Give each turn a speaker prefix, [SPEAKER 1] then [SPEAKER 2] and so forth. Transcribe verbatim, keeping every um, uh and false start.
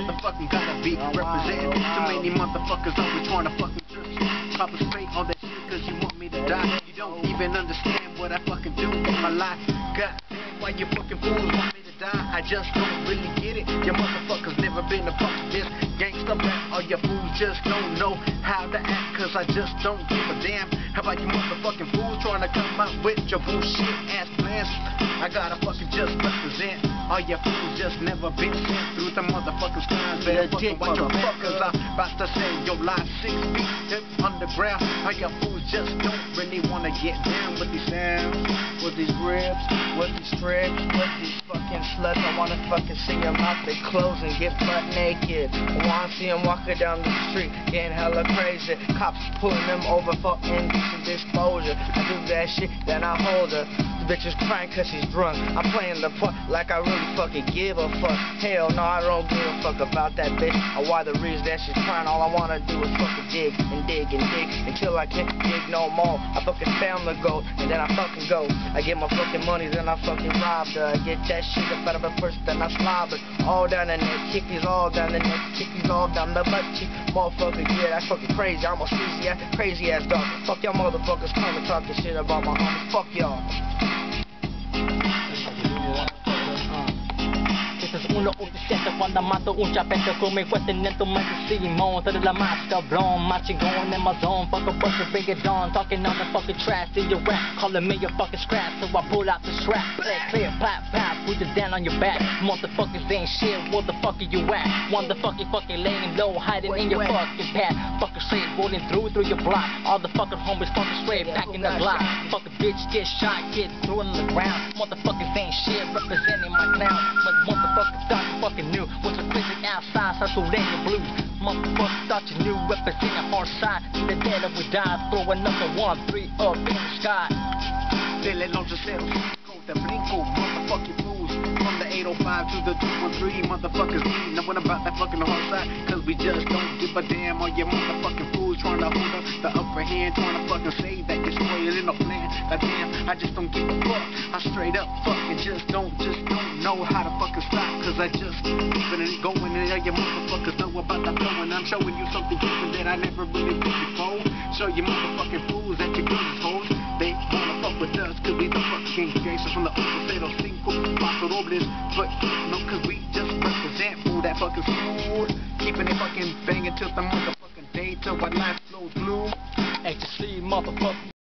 [SPEAKER 1] motherfucking gotta be representing. Too many motherfuckers always trying to fucking trip you. Pop a straight on that shit cause you want me to die. You don't even understand what I fucking do in my life. God damn, why you fucking fools want me to die? I just don't really get it. You motherfuckers never been a part of this gangsta rap. All you fools just don't know how to act cause I just don't give a damn. How about you motherfucking fools trying to come up with your bullshit ass plans? I gotta fucking just represent. All you fools just never been sent through the motherfuckers' times. Better fucking watch your back cause I'm about to send your life six feet deep underground. All you fools just don't really wanna get down with these sounds,
[SPEAKER 2] with these grips, with these strips, with these fucking sluts. I wanna fucking see them out their clothes and get butt naked. I wanna see them walking down the street getting hella crazy. Cops pulling them over for indecent exposure. I do that shit, then I hold her. The bitch is crying cause she's drunk. I'm playing the part like I really fucking give a fuck. Hell no, I don't give a fuck about that bitch or why the reason that she's crying. All I wanna do is fucking dig and dig and dig until I can't dig no more. I fucking found the gold and then I fucking go. I get my fucking money, then I fucking robbed her. I get that shit up out of her purse, then I slob it. All down the neck, kickies all down the neck, kickies all down the butt cheek. Motherfucker, yeah, that's fucking crazy. I'm a crazy ass, crazy ass dog. Fuck y'all motherfuckers coming talking shit about my homies. Fuck y'all.
[SPEAKER 3] uno ochocientos cuando mato un chapeto con mi cuestionamiento más Simón. Todo la más cabrón, marching going in my zone. Fuck a bunch of bring it on, talking on the fucking trash in your rap, calling me a fucking scrap. So I pull out the strap, play clear, pop, pop, put it down on your back. Motherfuckers ain't shit, what the fuck are you at? Motherfucking fucking laying low, hiding in your fucking pad. Fucking straight, rolling through through your block. All the fucking homies fucking straight, packing the block. Fucking bitch get shot, get thrown on the ground. Motherfuckers ain't shit, representing my clown. But motherfuckers thought you fucking knew was a prison outside, so so lane your blues. Motherfuckers thought you knew, representing hard side. To the dead of we die, throw another one, three up in the sky.
[SPEAKER 1] Dele los cero cinco, te brinco, motherfucking fools. From the eight oh five to the two one three, motherfuckers need knowing about that fucking hard side. Cause we just don't give a damn. All you motherfucking fools trying to hold up the upper hand, trying to fucking say that you're spoiling the plan. That damn, I just don't give a fuck. I straight up fucking just don't, just don't know how to fucking stop. Cause I just keeping it going and all you motherfuckers know about the flow. And I'm showing you something different that I never really did before. Show you motherfucking fools that you good as hoes. They wanna fuck with us cause we the fucking gangsters from the cero cinco, Paso Robles. But no, cause we just represent fool that fucking smooth. Keeping it fucking banging till the motherfucking day till our life flows blue.
[SPEAKER 3] Ecstasy, motherfucker.